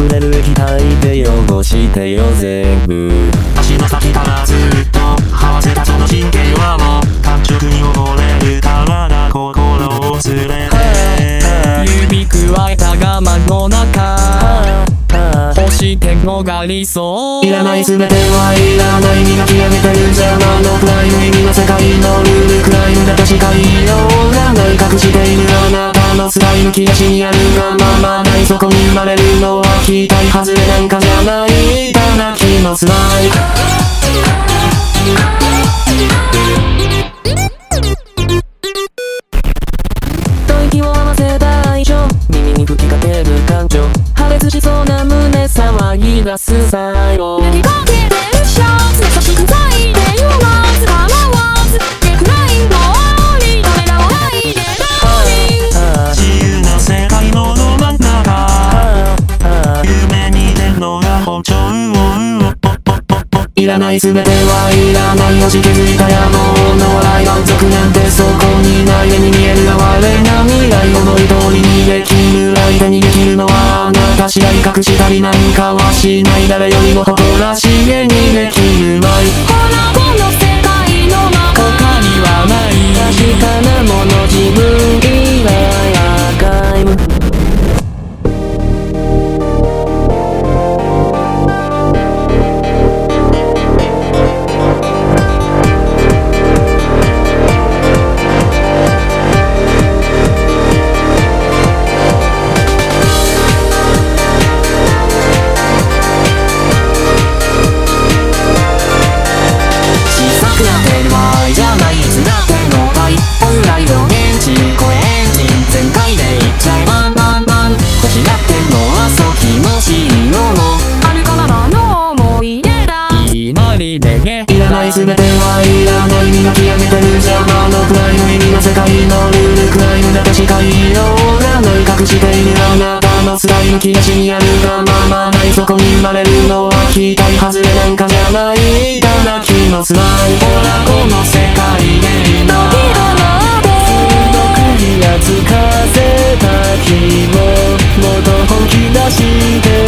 溢れる液体で汚してよ全部。 足の先からずっと這わせたその神経はもう感触に溺れるたまだ心を連れて指くわえた我慢の中押して逃りそう。 いらない全てはいらない、磨き上げてる邪魔のプライム意味の世界のルールクライムで確かいようがない、隠しているあなたのスタイル気がしにあるがままない、そこに生まれるのは期待外れなんかじゃない、いただきますない。 吐息を合わせた愛情、耳に吹きかける感情、破裂しそうな胸騒ぎ出す最後。 投げかけてるシャツ、優しく咲いて言わず構わずネクラインの檻ためらわないでダーリン。 自由な世界のど真ん中、夢見てんのが包丁をいらない全てはいらない、押し気づいた野望の笑い、満足なんてそこにない、目に見える哀れな未来、思い通りにできる相手にできるのはあなた次第、隠したりなんかはしない、誰よりも誇らしげにできるまい。 ほらこの世界の中他にはない確かなもの自分以外アーカイブ。 いらない全てはいらない、磨き上げてる邪魔のプライム意味の世界のルールクライムで確かいようがない、隠しているあなたのスタイル気がしにあるがままない、そこに生まれるのは期待外れなんかじゃない、いただきますない。ほらこの世界で今鋭くひらつかせた日ももっと本気出して